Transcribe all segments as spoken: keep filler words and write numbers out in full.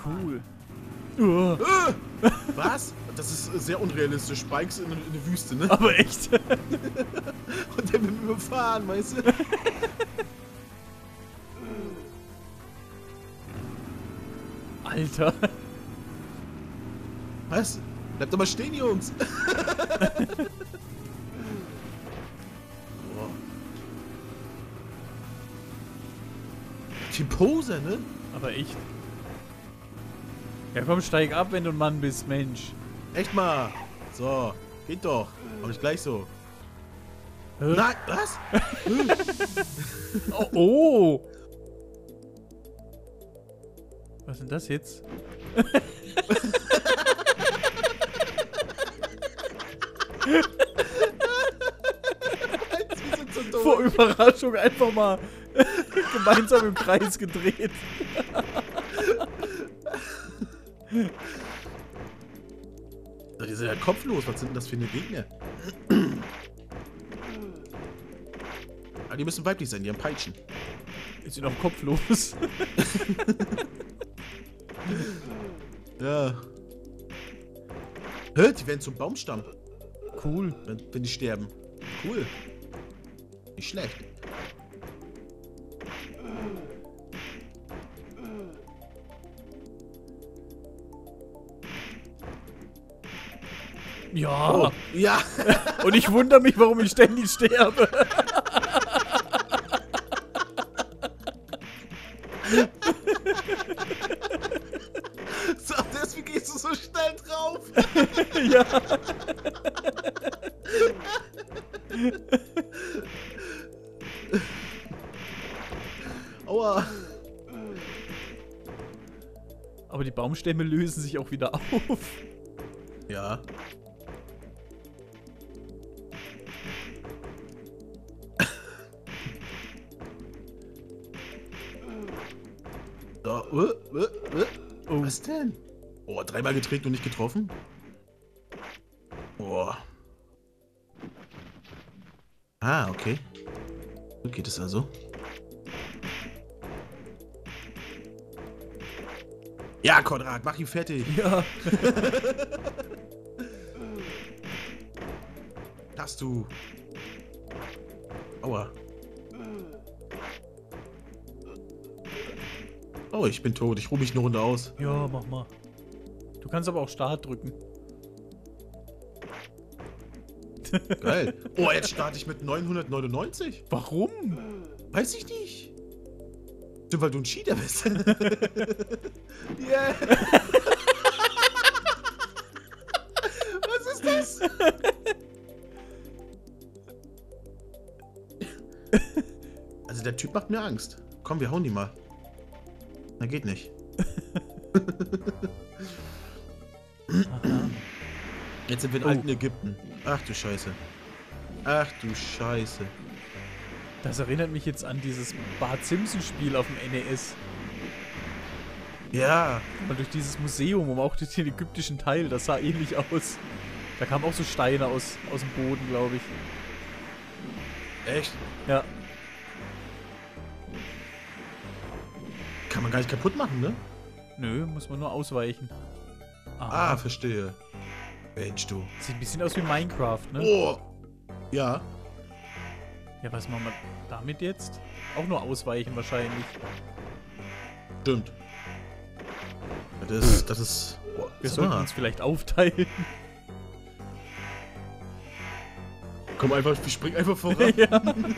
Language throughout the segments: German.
cool. Uh. Äh, was? Das ist sehr unrealistisch. Spikes in, in der Wüste, ne? Aber echt. Und der will mich überfahren, weißt du? Alter. Was? Bleibt doch mal stehen, Jungs. Boah. Die Pose, ne? Aber echt. Ja komm, steig ab, wenn du ein Mann bist, Mensch. Echt mal. So, geht doch. Aber nicht gleich so. Hä? Nein, was? Oh, oh. Was ist denn das jetzt? Wir sind so dumm. Vor Überraschung einfach mal gemeinsam im Kreis gedreht. Die sind ja kopflos. Was sind denn das für eine Gegner? Ah, die müssen weiblich sein, die haben Peitschen. Ist sie noch kopflos? Ja. Hä? Die werden zum Baumstamm, Cool. wenn, wenn die sterben. Cool. Nicht schlecht. Ja. Oh, ja. Und ich wundere mich, warum ich ständig sterbe. So, deswegen gehst du so schnell drauf. Ja. Aua. Aber die Baumstämme lösen sich auch wieder auf. Ja. Da, uh, uh, uh. Oh. Was denn? Oh, dreimal gedreht und nicht getroffen? Oh. Ah, okay. So geht es also. Ja, Konrad, mach ihn fertig. Ja. Hast du. Aua. Oh, ich bin tot. Ich ruhe mich eine Runde aus. Ja, mach mal. Du kannst aber auch Start drücken. Geil. Oh, jetzt starte ich mit neunhundertneunundneunzig. Warum? Weiß ich nicht. Stimmt, weil du ein Cheater bist. Yeah. Was ist das? Also der Typ macht mir Angst. Komm, wir hauen die mal. Na, geht nicht. Aha. Jetzt sind wir in Oh. alten Ägypten. Ach du Scheiße. Ach du Scheiße. Das erinnert mich jetzt an dieses Bart Simpson Spiel auf dem N E S. Ja. Mal durch dieses Museum und auch durch den ägyptischen Teil, das sah ähnlich aus. Da kamen auch so Steine aus, aus dem Boden, glaube ich. Echt? Ja. Kann man gar nicht kaputt machen, ne? Nö, muss man nur ausweichen. Ah, Aha. verstehe. Mensch, du. Sieht ein bisschen aus wie Minecraft, ne? Oh. Ja. Ja, was machen wir damit jetzt? Auch nur ausweichen wahrscheinlich. Stimmt. Das ist, das ist... Boah, Wir sag sollten mal. uns vielleicht aufteilen. Komm einfach, wir springen einfach voran. Ja.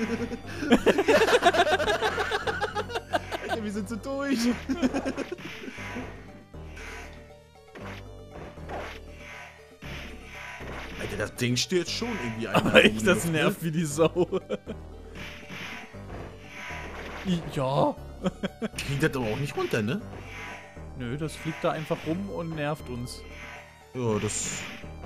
Alter, wir sind so durch. Alter, das Ding stört schon irgendwie ein. Aber echt, das nervt wie die Sau. Ja. Kriegt das aber auch nicht runter, ne? Nö, das fliegt da einfach rum und nervt uns. Ja, das...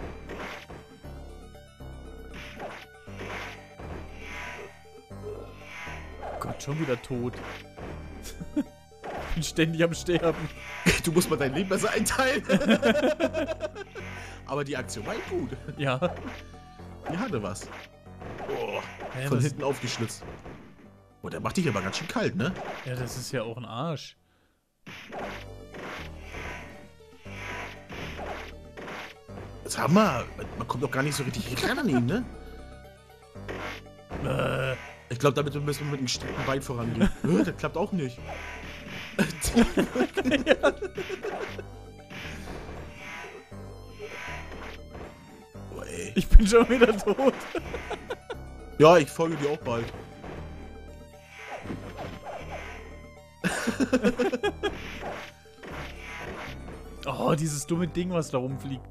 Gott, schon wieder tot. Ich bin ständig am Sterben. Du musst mal dein Leben besser einteilen. Aber die Aktion war gut. Ja. Die hatte was. Oh, Hä, von was- hinten aufgeschlitzt. Oh, der macht dich aber ganz schön kalt, ne? Ja, das ist ja auch ein Arsch. Sag mal, man kommt doch gar nicht so richtig ran an ihn, ne? Äh, Ich glaube, damit müssen wir mit einem gestreckten Bein vorangehen. Äh, das klappt auch nicht. ja. Oh, ey. Ich bin schon wieder tot. Ja, ich folge dir auch bald. Oh, dieses dumme Ding, was da rumfliegt.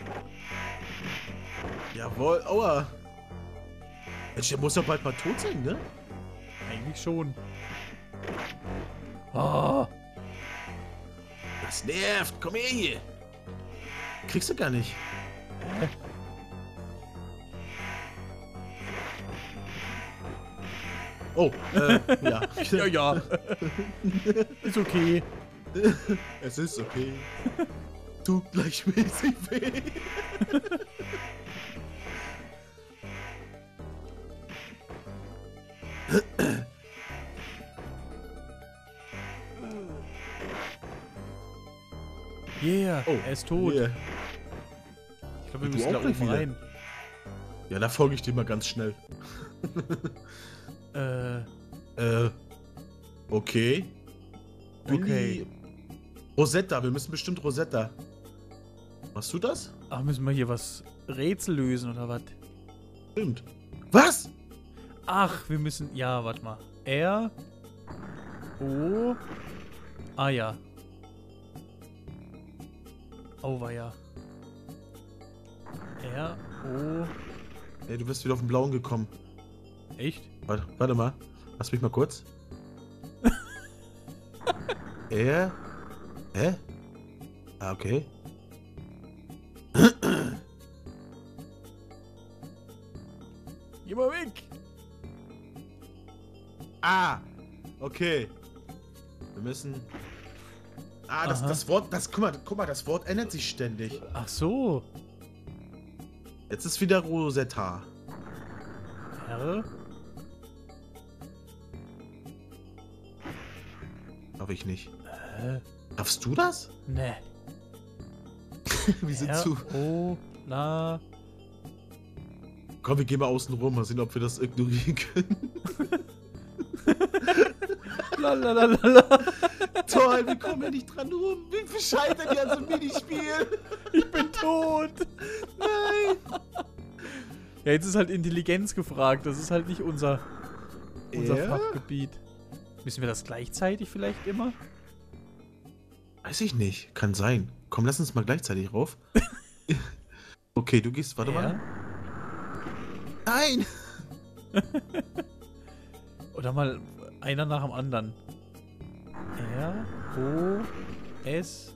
Jawohl, aua. Mensch, der muss doch bald mal tot sein, ne? Eigentlich schon. Oh. Das nervt. Komm her hier. Kriegst du gar nicht. Hä? Oh, äh, ja. Ja, ja. Ist okay. Es ist okay. Tut gleichmäßig weh. Yeah, Oh, er ist tot. yeah. Ich glaube, wir Du müssen auch da gleich oben wieder. rein. Ja, da folge ich dir mal ganz schnell. Äh, Äh, okay. Bin Okay. die Rosetta, wir müssen bestimmt Rosetta. Machst du das? ach, müssen wir hier was Rätsel lösen oder was? Stimmt. Was? Ach, wir müssen, ja, warte mal. R, O, ah ja. Oh, war ja. R, O, Ey, du bist wieder auf den Blauen gekommen. echt? Warte, warte mal. Lass mich mal kurz. Er. Hä? Ah, okay. Geh mal weg! Ah! Okay. Wir müssen. Ah, das, Aha. das Wort, das, guck mal, guck mal, das Wort ändert sich ständig. Ach so. Jetzt ist wieder Rosetta. R, Darf ich nicht. äh, Darfst du das? ne. Wir sind R, zu. O, na, Komm, wir gehen mal außen rum, mal sehen, ob wir das ignorieren können. lalalala. Toll, wir kommen ja nicht dran rum. Wir wir scheitern ja an so einem Minispiel. Ich bin tot. Nein. Ja, jetzt ist halt Intelligenz gefragt. Das ist halt nicht unser, unser Ja? Fachgebiet. Müssen wir das gleichzeitig vielleicht immer? Weiß ich nicht. Kann sein. Komm, lass uns mal gleichzeitig rauf. Okay, du gehst, warte mal. Nein! Oder mal einer nach dem anderen. R, O, S.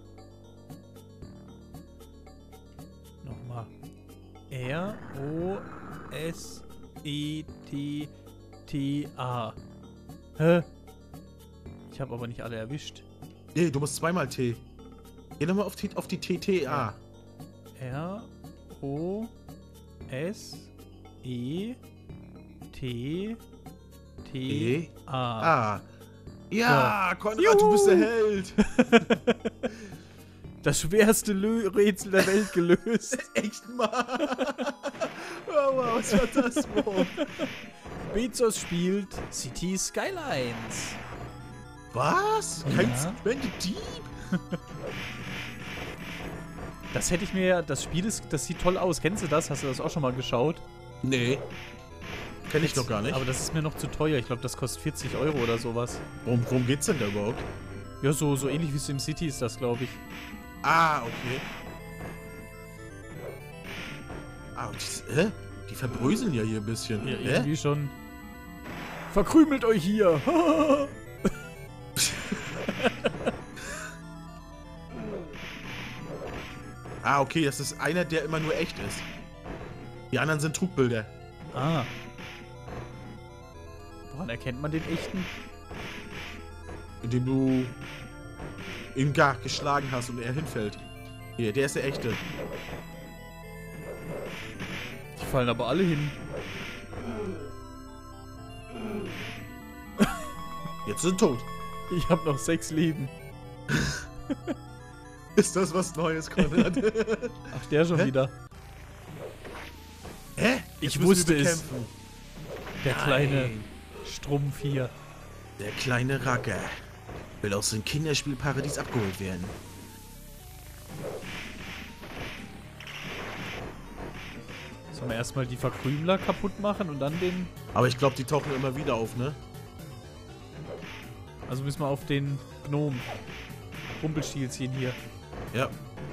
Nochmal. R, O, S, E, T, T, A. Hä? Ich habe aber nicht alle erwischt. Nee, du musst zweimal T. Geh nochmal auf, die- auf die T T A. R, O, S, E, T, T, E, A. Ah. Ja, Konrad, Juhu. du bist der Held. Das schwerste Lö Rätsel der Welt gelöst. Echt mal. Oh, wow, was war das, Bro? Bezos spielt City Skylines. Was? Kein Ja. Spendedieb? Das hätte ich mir, das Spiel ist, das sieht toll aus. Kennst du das? Hast du das auch schon mal geschaut? Nee. Kenn ich noch gar nicht. Aber das ist mir noch zu teuer. Ich glaube, das kostet vierzig Euro oder sowas. Worum, worum geht's denn da überhaupt? Ja, so, so ähnlich wie SimCity ist das, glaube ich. Ah, okay. Ah, und die, hä? Die verbröseln ja hier ein bisschen. Ja, hä? irgendwie schon. Verkrümelt euch hier! Ah, okay, das ist einer, der immer nur echt ist. Die anderen sind Trugbilder. Ah. Woran erkennt man den echten? Indem du ihn gar geschlagen hast und er hinfällt. Hier, der ist der echte. Die fallen aber alle hin. Jetzt sind tot. Ich habe noch sechs Leben. Ist das was Neues, Konrad? Ach, der schon Hä? wieder. Ich müssen wusste wir es. bekämpfen. Der kleine Nein. Strumpf hier. Der kleine Racker will aus dem Kinderspielparadies abgeholt werden. Sollen wir erstmal die Verkrümler kaputt machen und dann den... Aber ich glaube, die tauchen immer wieder auf, ne? Also müssen wir auf den Gnom. Rumpelstilzchen hier. Ja.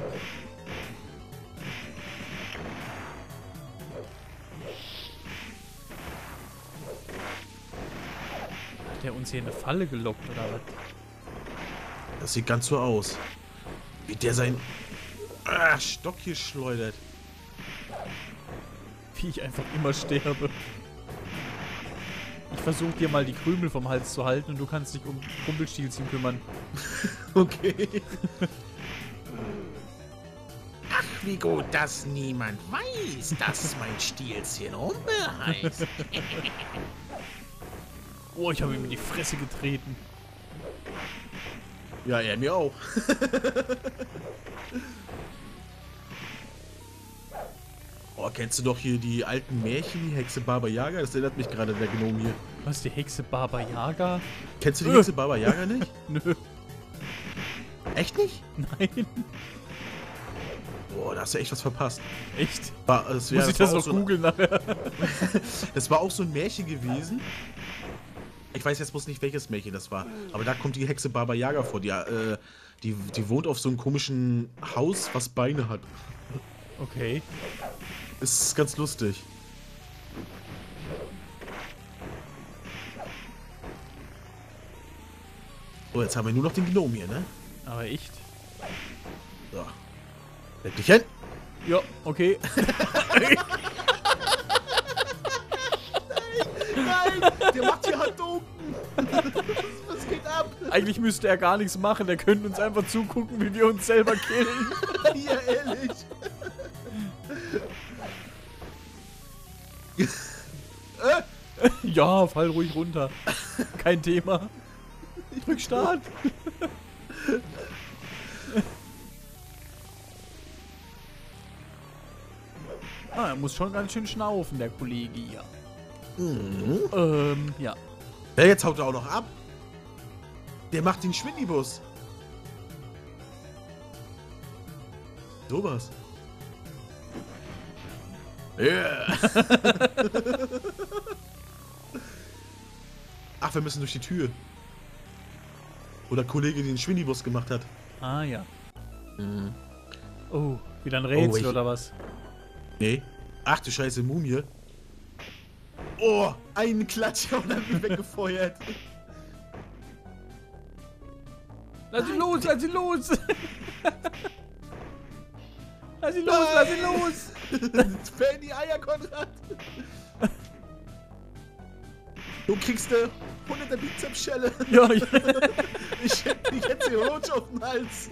Hat der uns hier in eine Falle gelockt oder was? Das sieht ganz so aus. Wie der seinen ah, Stock hier schleudert. Wie ich einfach immer sterbe. Ich versuche dir mal die Krümel vom Hals zu halten und du kannst dich um Rumpelstilzchen kümmern. Okay. Ach, wie gut, dass niemand weiß, dass mein Stielchen Rumpel heißt. Oh, ich habe ihm in die Fresse getreten. Ja, er mir auch. Oh, kennst du doch hier die alten Märchen, die Hexe Baba Yaga? Das erinnert mich gerade der Gnome hier. Was, die Hexe Baba Yaga? Kennst du die Äh. Hexe Baba Yaga nicht? Nö, Echt nicht? nein. Boah, da hast du echt was verpasst. Echt? War, das wär, Muss ich war das auch noch so ein- googeln nachher? Das war auch so ein Märchen gewesen. Ich weiß jetzt bloß nicht, welches Märchen das war. Aber da kommt die Hexe Baba Yaga vor. Die, äh, die, die wohnt auf so einem komischen Haus, was Beine hat. Okay. Ist ganz lustig. So, jetzt haben wir nur noch den Gnome hier, ne? Aber echt? So. Leg dich hin. Ja, okay. Nein, der macht hier Hadouken. Was geht ab? Eigentlich müsste er gar nichts machen. Er könnte uns einfach zugucken, wie wir uns selber killen. Ja, ehrlich. Ja, fall ruhig runter. Kein Thema. Ich drück Start. Ah, er muss schon ganz schön schnaufen, der Kollege hier. Mhm. Ähm, ja. Ja, jetzt haut er auch noch ab. Der macht den Schwindibus. Sowas. Yeah. Ach, wir müssen durch die Tür. Oder Kollege, der den Schwindibus gemacht hat. Ah, ja. Mhm. Oh, wieder ein Rätsel Oh, ich- oder was? Nee. Ach du Scheiße, Mumie. Oh, einen Klatscher und dann wird weggefeuert. Lass ihn los, lass ihn los! Lass ihn los, lass ihn los! Fällt in die Eier, Konrad. Du kriegst eine hundert Bizepsschelle. Ja, ja. Ich hätte dich jetzt hier rutsch auf den Hals.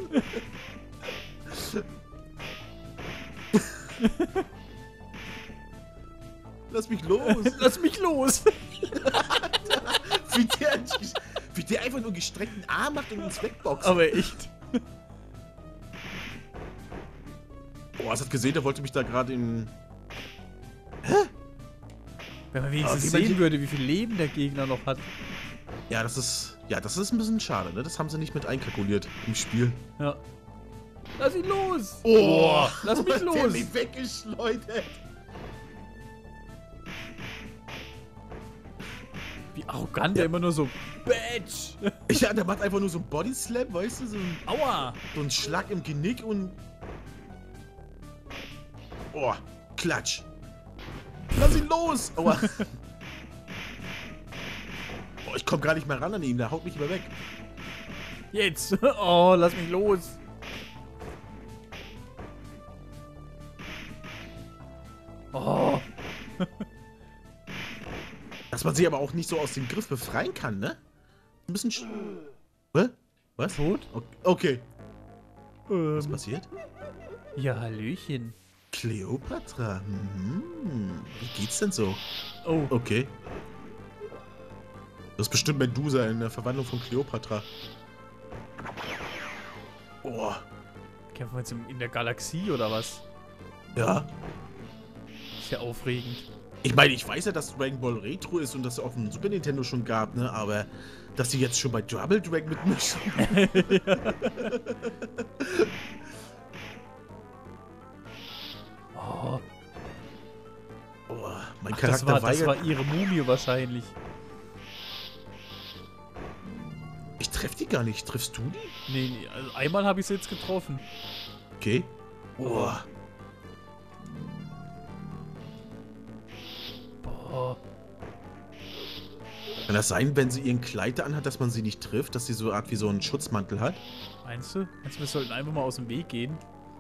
Lass mich los. Lass mich los! Wie der, wie der einfach nur gestreckten Arm macht und uns wegboxt. Aber echt. Boah, hast du das gesehen? Der wollte mich da gerade in... Wenn man wenigstens Aber wie man sehen die- würde, wie viel Leben der Gegner noch hat. Ja, das ist... Ja, das ist ein bisschen schade, ne? Das haben sie nicht mit einkalkuliert im Spiel. Ja. Lass ihn los! Oh, lass mich Der los! mich weggeschleudert. Wie arrogant der immer nur so. Bitch! Ja, der macht einfach nur so einen Bodyslam, weißt du? So ein, Aua! so ein Schlag im Genick und... Oh, Klatsch. Lass ihn los! Aua. Oh, ich komm gar nicht mehr ran an ihn, der haut mich immer weg. Jetzt! Oh, lass mich los! Oh! Dass man sie aber auch nicht so aus dem Griff befreien kann, ne? Ein bisschen... Sch Hä? Was? Tot? O- Okay. Was Ähm, passiert? ja, Hallöchen. Kleopatra. Mhm. Wie geht's denn so? Oh, Okay. Das ist bestimmt Medusa in der Verwandlung von Kleopatra. Oh. kämpfen wir jetzt im- in der Galaxie oder was? Ja. Ist ja aufregend. Ich meine, ich weiß ja, dass Dragon Ball Retro ist und das auf dem Super Nintendo schon gab, ne? Aber dass sie jetzt schon bei Double Dragon mitmischen. Oh. Oh, mein Ach, Charakter das, war, das weigert. war ihre Mumie wahrscheinlich. Ich treff die gar nicht. Triffst du die? Nee, nee, also einmal habe ich sie jetzt getroffen. Okay. Oh. Boah. Kann das sein, wenn sie ihren Kleid anhat, dass man sie nicht trifft, dass sie so eine Art wie so einen Schutzmantel hat? Meinst du? Meinst du, wir sollten einfach mal aus dem Weg gehen?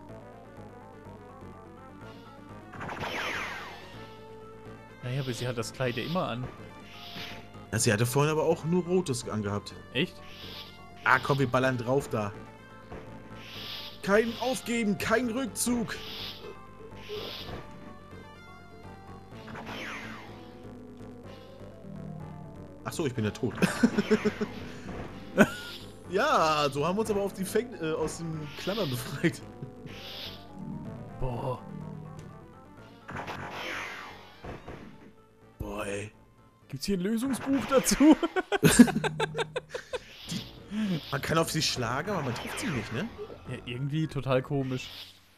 Naja, aber sie hat das Kleid ja immer an. Ja, sie hatte vorhin aber auch nur Rotes angehabt. Echt? Ah, komm, wir ballern drauf da. Kein Aufgeben, kein Rückzug. Ach so, ich bin ja tot. Ja, so haben wir uns aber auf die Fäng äh, aus den Klammern befreit. Boah. Boah, ey. Gibt's hier ein Lösungsbuch dazu? Man kann auf sie schlagen, aber man trifft sie nicht, ne? Ja, irgendwie total komisch.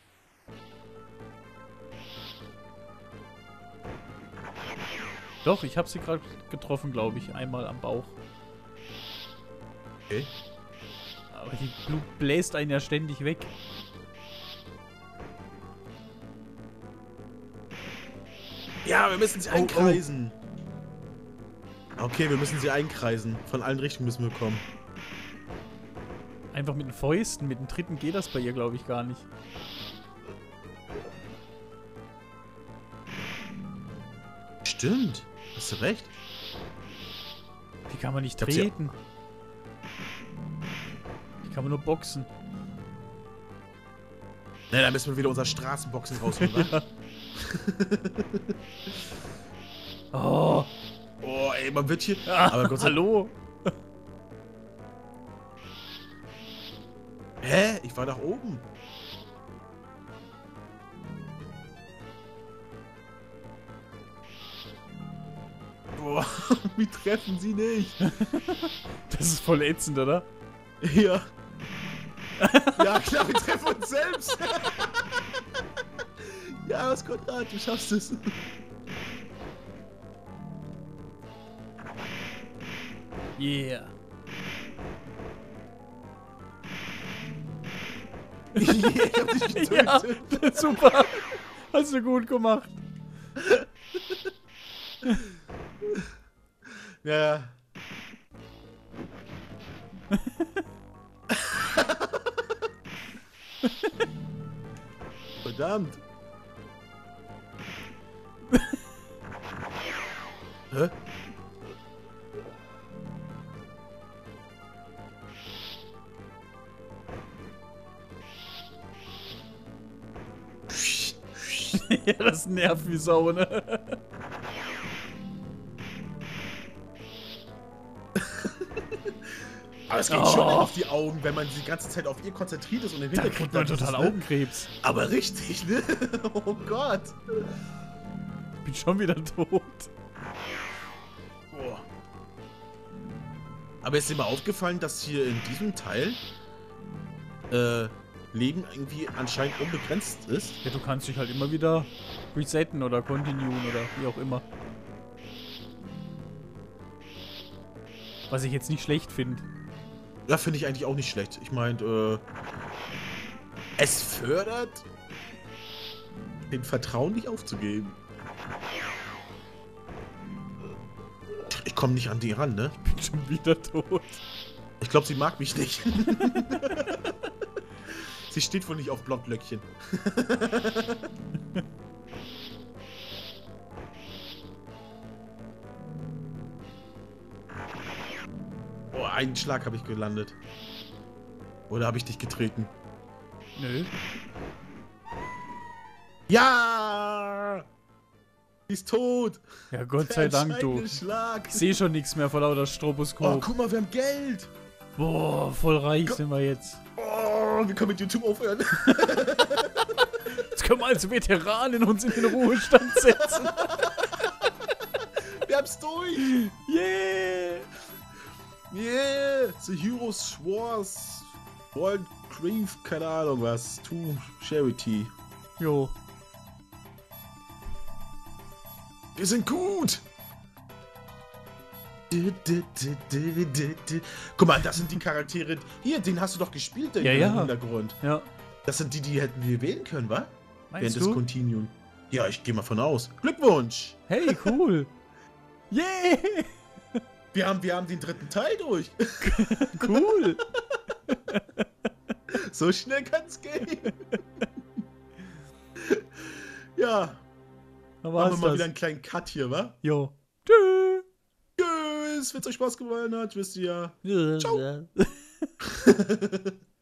Doch, ich habe sie gerade getroffen, glaube ich. Einmal am Bauch. Okay. Aber die Blut bläst einen ja ständig weg. Ja, wir müssen sie Oh, einkreisen. Okay, wir müssen sie einkreisen. Von allen Richtungen müssen wir kommen. Einfach mit den Fäusten, mit den Tritten geht das bei ihr, glaube ich, gar nicht. Stimmt. Hast du recht. Die kann man nicht Ich glaub, sie- treten. Die kann man nur boxen. Ne, da müssen wir wieder unser Straßenboxen rausholen, wa? Oh, Oh, ey, man wird hier... ah, Aber Gott sei hallo. Hä? Ich war nach oben. Boah, wir treffen sie nicht. Das ist voll ätzend, oder? Ja. Ja, klar, wir treffen uns selbst. Ja, was Konrad, du schaffst es. Yeah. Yeah, ich hab dich Ja, getötet. super. Hast du gut gemacht. Ja. Verdammt. Hä? Ja, das nervt wie Sau, ne? Aber es geht Oh. schon auf die Augen, wenn man die ganze Zeit auf ihr konzentriert ist und im Da Hintergrund kriegt man dann total dieses, ne? Augenkrebs. Aber richtig, ne? Oh Gott. Ich bin schon wieder tot. Boah. Aber ist dir mal aufgefallen, dass hier in diesem Teil äh, Leben irgendwie anscheinend unbegrenzt ist? Ja, du kannst dich halt immer wieder resetten oder continuen oder wie auch immer. Was ich jetzt nicht schlecht finde. Ja, finde ich eigentlich auch nicht schlecht. Ich meine, äh, es fördert den Vertrauen nicht aufzugeben. Ich komme nicht an die ran, ne? Ich bin schon wieder tot. Ich glaube, sie mag mich nicht. Sie steht wohl nicht auf Blondlöckchen. Oh, einen Schlag habe ich gelandet. Oder habe ich dich getreten? Nö. Ja! Sie ist tot! Ja, Gott sei Der Dank, du. entscheidende Schlag. Ich sehe schon nichts mehr vor lauter Oh, Stroboskop. guck mal, wir haben Geld! Boah, voll reich Go- sind wir jetzt. Oh, wir können mit YouTube aufhören. Jetzt können wir als Veteranen uns in den Ruhestand setzen. hab's durch! Yeah! Yeah! The Heroes Wars. World Grief, keine Ahnung was. To Charity. Jo. Wir sind gut! Guck mal, das sind die Charaktere. Hier, den hast du doch gespielt, den Ja, ja. Hintergrund. Ja. Das sind die, die hätten wir wählen können, wa? Meinst Während des du? Continuum. Ja, ich gehe mal von aus. Glückwunsch! Hey, cool. Yeah! Wir haben, wir haben den dritten Teil durch. Cool. So schnell kann's gehen. Ja, Da machen war's wir mal das. wieder einen kleinen Cut hier, wa? Jo. Tschüss. Tschüss, wenn's euch Spaß gefallen hat, wisst ihr ja. Ja. Ciao.